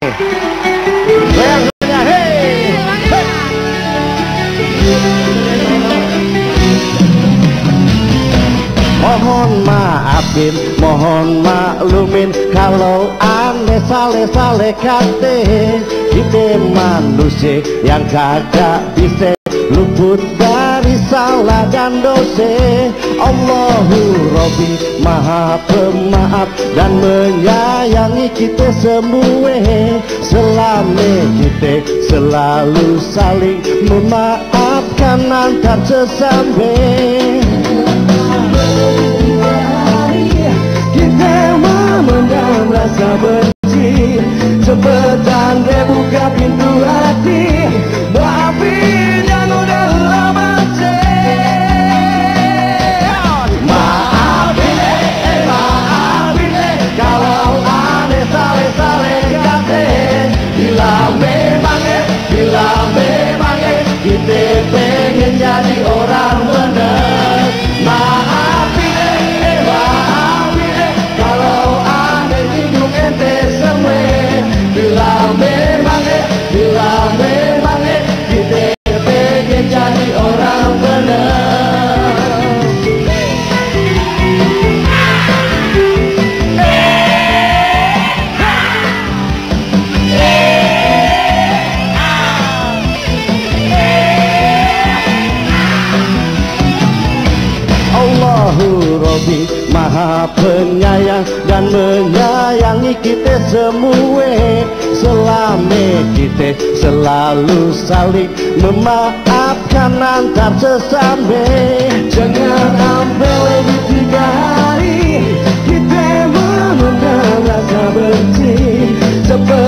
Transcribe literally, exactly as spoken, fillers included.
Goyang-goyang, hei. Mohon maafin, mohon maklumin kalau aneh sale-sale kate. Kita manusia yang kagak bisa luput dari salah dan dosa. Allahu Robbi Maha Pemaaf dan menyayangi kita semua. Selama kita selalu saling memaafkan antar sesama. Kita memendam rasa benci, cepetan deh buka pintu hati. Maafin yang udah lama cek. Maafin deh, eh, maafin deh kalau aneh sale-sale kate. Bila memang eh, bila memang eh, kita pengen jadi orang bener. Maafin deh, eh, maafin deh kalau aneh bingung ente semua. Bila memang eh, bila memang eh, kita pengen jadi orang bener. Allahu Robbi Maha Penyayang dan menyayangi kita semua. Selama kita selalu saling memaafkan antar sesama. Jangan sampai lebih tiga hari kita memendam rasa benci. Cepat